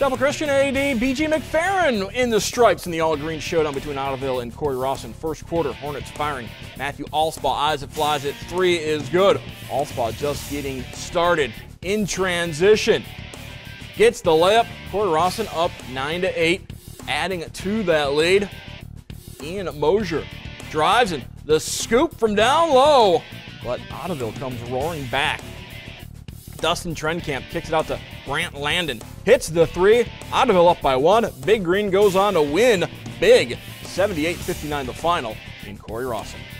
Temple Christian AD B.G. McFerrin in the stripes in the all-green showdown between Ottoville and Corey Rawson. First quarter, Hornets firing. Matthew Allspaw eyes it, flies it. Three is good. Allspaw just getting started in transition. Gets the layup. Corey Rawson up 9-8, adding to that lead. Ian Mosier drives and the scoop from down low, but Ottoville comes roaring back. Dustin Trenkamp kicks it out to Brant Landon. Hits the three. Ottoville up by one. Big Green goes on to win big. 78-59 the final in Corey Rawson.